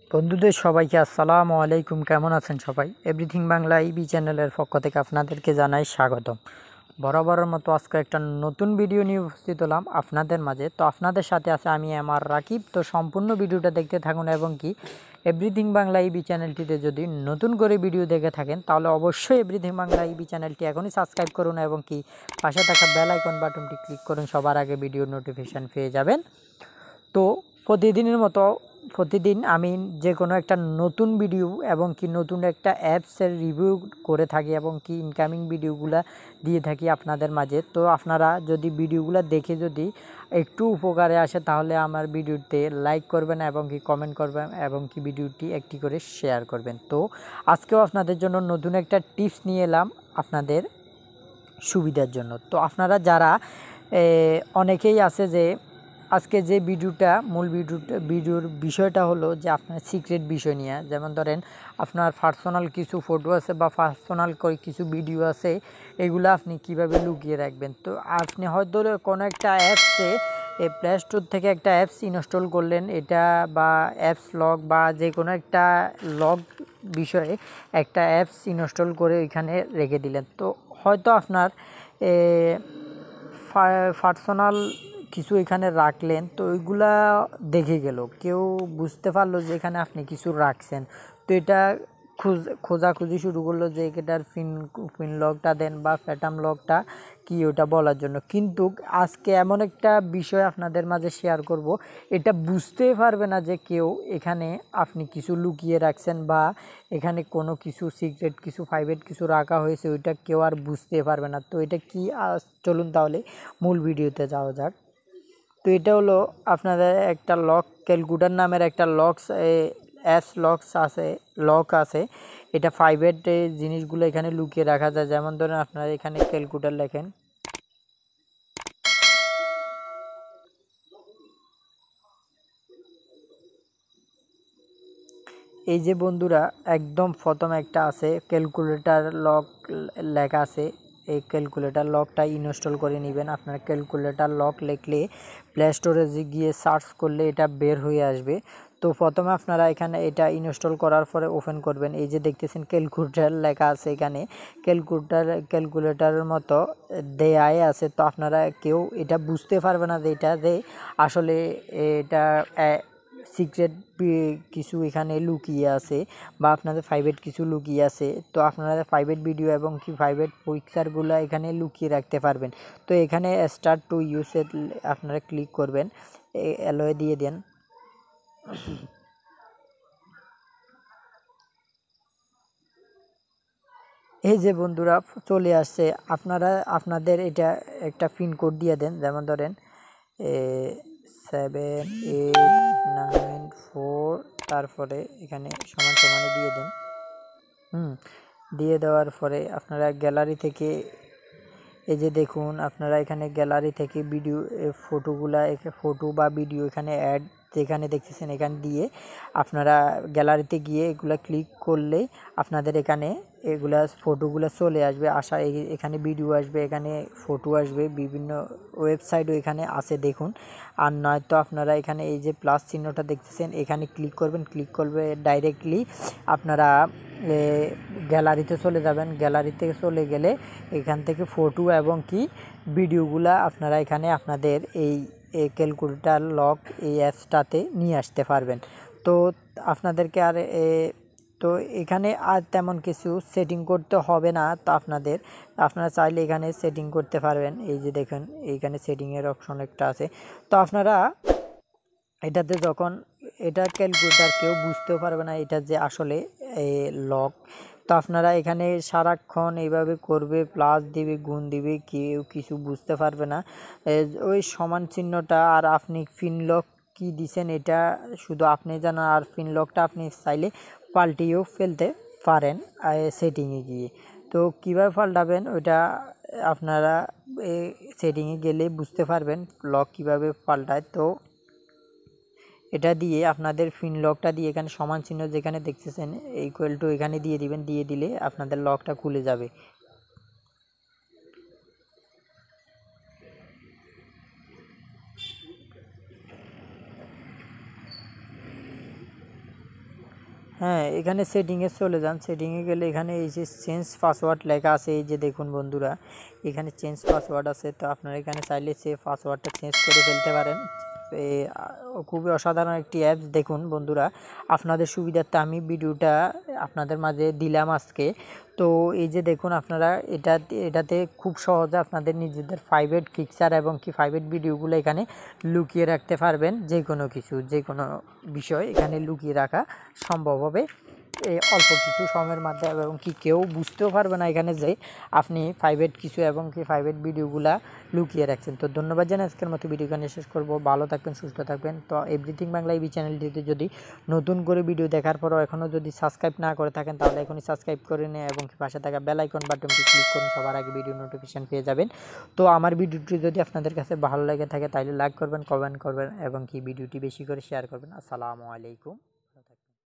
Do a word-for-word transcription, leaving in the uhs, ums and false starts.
বন্ধুদের সবাইকে আসসালামু আলাইকুম। কেমন আছেন সবাই? এভরিথিং বাংলা ইবি চ্যানেলের পক্ষ থেকে আপনাদেরকে জানাই স্বাগতম। বরাবরের মতো আজকে একটা নতুন ভিডিও নিয়ে উপস্থিত হলাম আপনাদের মাঝে। তো আপনাদের সাথে আছে আমি আমার রাকিব। তো সম্পূর্ণ ভিডিওটা দেখতে থাকুন এবং কি এভরিথিং বাংলা ইবি চ্যানেলটিতে যদি নতুন করে ভিডিও দেখে থাকেন তাহলে অবশ্যই এভরিথিং বাংলা ইবি চ্যানেলটি এখনই সাবস্ক্রাইব করুন এবং কি পাশে থাকা বেল আইকন বাটনটি ক্লিক করুন, সবার আগে ভিডিও নোটিফিকেশান পেয়ে যাবেন। তো প্রতিদিনের মতো প্রতিদিন আমি যে কোনো একটা নতুন ভিডিও এবং কি নতুন একটা অ্যাপসের রিভিউ করে থাকি এবং কি ইনকামিং ভিডিওগুলো দিয়ে থাকি আপনাদের মাঝে। তো আপনারা যদি ভিডিওগুলো দেখে যদি একটু উপকারে আসে তাহলে আমার ভিডিওতে লাইক করবেন এবং কি কমেন্ট করবেন এবং কি ভিডিওটি একটি করে শেয়ার করবেন। তো আজকেও আপনাদের জন্য নতুন একটা টিপস নিয়ে এলাম আপনাদের সুবিধার জন্য। তো আপনারা যারা অনেকেই আছে যে আজকে যে ভিডিওটা মূল ভিডিওটা ভিডিওর বিষয়টা হলো যে আপনার সিক্রেট বিষয় নিয়ে, যেমন ধরেন আপনার পার্সোনাল কিছু ফটো আছে বা পার্সোনাল কিছু ভিডিও আছে, এগুলো আপনি কিভাবে লুকিয়ে রাখবেন। তো আপনি হয়তো কোনো একটা অ্যাপসে প্লে স্টোর থেকে একটা অ্যাপস ইনস্টল করলেন, এটা বা অ্যাপস লগ বা যে কোনো একটা লগ বিষয়ে একটা অ্যাপস ইনস্টল করে ওইখানে রেখে দিলেন। তো হয়তো আপনার পার্সোনাল কিছু এখানে রাখলেন, তো ওইগুলা দেখে গেল, কেউ বুঝতে পারলো যে এখানে আপনি কিছু রাখছেন। তো এটা খোঁজ খোঁজাখুঁজি শুরু করলো যে এটার ফিন ফিন লগটা দেন বা ফ্যাটাম লগটা কি, ওটা বলার জন্য। কিন্তু আজকে এমন একটা বিষয় আপনাদের মাঝে শেয়ার করব, এটা বুঝতেই পারবে না যে কেউ এখানে আপনি কিছু লুকিয়ে রাখছেন বা এখানে কোনো কিছু সিক্রেট কিছু প্রাইভেট কিছু রাখা হয়েছে, ওইটা কেউ আর বুঝতে পারবে না। তো এটা কি, চলুন তাহলে মূল ভিডিওতে যাওয়া যাক। তো এটা হলো আপনাদের একটা লক ক্যালকুলেটর নামের একটা লকস অ্যাপস লকস আছে লক আছে। এটা প্রাইভেট জিনিসগুলো এখানে লুকিয়ে রাখা যায়। যেমন ধরেন আপনারা এখানে ক্যালকুলেটর লেখেন, এই যে বন্ধুরা একদম প্রথম একটা আছে ক্যালকুলেটর লক লেখা আছে। এই ক্যালকুলেটর লকটা ইনস্টল করে নেবেন। আপনার ক্যালকুলেটর লক লিখলে প্লে স্টোরে গিয়ে সার্চ করলে এটা বের হয়ে আসবে। তো প্রথমে আপনারা এখানে এটা ইনস্টল করার পরে ওপেন করবেন। এই যে দেখতেছেন ক্যালকুলেটর লেখা আছে, এখানে ক্যালকুলেটর ক্যালকুলেটরের মতো দেয়াই আছে। তো আপনারা কেউ এটা বুঝতে পারবে না যে এটা যে আসলে এটা সিক্রেট কিছু এখানে লুকিয়ে আছে বা আপনাদের প্রাইভেট কিছু লুকিয়ে আছে। তো আপনারা প্রাইভেট ভিডিও এবং কি প্রাইভেট পিকচারগুলো এখানে লুকিয়ে রাখতে পারবেন। তো এখানে স্টার্ট টু ইউজ এ আপনারা ক্লিক করবেন, অ্যালোয় দিয়ে দেন। এই যে বন্ধুরা চলে আসছে, আপনারা আপনাদের এটা একটা পিন কোড দিয়ে দেন। যেমন ধরেন সেভেন এইট নাইন ফোর, তারপরে এখানে সমান সমানে দিয়ে দেন। হুম দিয়ে দেওয়ার পরে আপনারা গ্যালারি থেকে এই যে দেখুন, আপনারা এখানে গ্যালারি থেকে ভিডিও ফটোগুলা ফটো বা ভিডিও এখানে অ্যাড যেখানে দেখতেছেন এখানে দিয়ে আপনারা গ্যালারিতে গিয়ে এগুলা ক্লিক করলে আপনাদের এখানে এগুলা ফটোগুলো চলে আসবে। আসা এখানে ভিডিও আসবে, এখানে ফটো আসবে, বিভিন্ন ওয়েবসাইটও এখানে আছে দেখুন। আর নয়তো আপনারা এখানে এই যে প্লাস চিহ্নটা দেখতেছেন এখানে ক্লিক করবেন। ক্লিক করবে ডাইরেক্টলি আপনারা গ্যালারিতে চলে যাবেন। গ্যালারিতে চলে গেলে এখান থেকে ফটো এবং কি ভিডিওগুলা আপনারা এখানে আপনাদের এই ক্যালকুলেটর লক এই অ্যাপসটাতে নিয়ে আসতে পারবেন। তো আপনাদেরকে আর তো এখানে আর তেমন কিছু সেটিং করতে হবে না। তো আপনাদের আপনারা চাইলে এখানে সেটিং করতে পারবেন। এই যে দেখেন এইখানে সেটিংয়ের অপশন একটা আছে। তো আপনারা এটাতে যখন এটা ক্যালকুলেটর কেউ বুঝতেও পারবে না এটা যে আসলে লক। তো আপনারা এখানে সারাক্ষণ এইভাবে করবে, প্লাস দিবে, গুণ দিবে, কেউ কিছু বুঝতে পারবে না। ওই সমান চিহ্নটা আর আপনি পিন লক কী দিছেন এটা শুধু আপনি জানেন। আর পিন লকটা আপনি চাইলে পাল্টিয়েও ফেলতে পারেন সেটিংয়ে গিয়ে। তো কীভাবে পাল্টাবেন ওইটা আপনারা সেটিংয়ে গেলে বুঝতে পারবেন লক কীভাবে পাল্টায়। তো এটা দিয়ে আপনাদের পিন লকটা দিয়ে এখানে সমান চিহ্ন যেখানে দেখতেছেন ইকুয়াল টু এখানে দিয়ে দিবেন। দিয়ে দিলে আপনাদের লকটা খুলে যাবে। হ্যাঁ, এখানে সেটিংয়ে চলে যান। সেটিংয়ে গেলে এখানে এই যে চেঞ্জ পাসওয়ার্ড লেখা আছে, এই যে দেখুন বন্ধুরা এখানে চেঞ্জ পাসওয়ার্ড আছে। তো আপনারা এখানে চাইলে সে পাসওয়ার্ডটা চেঞ্জ করে ফেলতে পারেন। খুবই অসাধারণ একটি অ্যাপস। দেখুন বন্ধুরা, আপনাদের সুবিধার্থে আমি ভিডিওটা আপনাদের মাঝে দিলাম আজকে। তো এই যে দেখুন আপনারা এটা এটাতে খুব সহজে আপনাদের নিজেদের প্রাইভেট পিকচার এবং কি প্রাইভেট ভিডিওগুলো এখানে লুকিয়ে রাখতে পারবেন। যে কোনো কিছু যে কোনো বিষয় এখানে লুকিয়ে রাখা সম্ভব হবে এই অল্প কিছু সময়ের মাধ্যমে, এবং কি কেউ বুঝতেও পারবে না এখানে যে আপনি প্রাইভেট কিছু এবং কি প্রাইভেট ভিডিওগুলা লুকিয়ে রাখছেন। তো ধন্যবাদ জানাই, আজকের মতো ভিডিও এখানে শেষ করব। ভালো থাকবেন, সুস্থ থাকবেন। তো এভরিথিং বাংলা এই চ্যানেলটিতে যদি নতুন করে ভিডিও দেখার পরও এখনও যদি সাবস্ক্রাইব না করে থাকেন তাহলে এখনই সাবস্ক্রাইব করে নিন এবং কি পাশে থাকা বেল আইকন বাটনটি ক্লিক করুন, সবার আগে ভিডিও নোটিফিকেশন পেয়ে যাবেন। তো আমার ভিডিওটি যদি আপনাদের কাছে ভালো লেগে থাকে তাহলে লাইক করবেন, কমেন্ট করবেন এবং কি ভিডিওটি বেশি করে শেয়ার করবেন। আসসালামু আলাইকুম।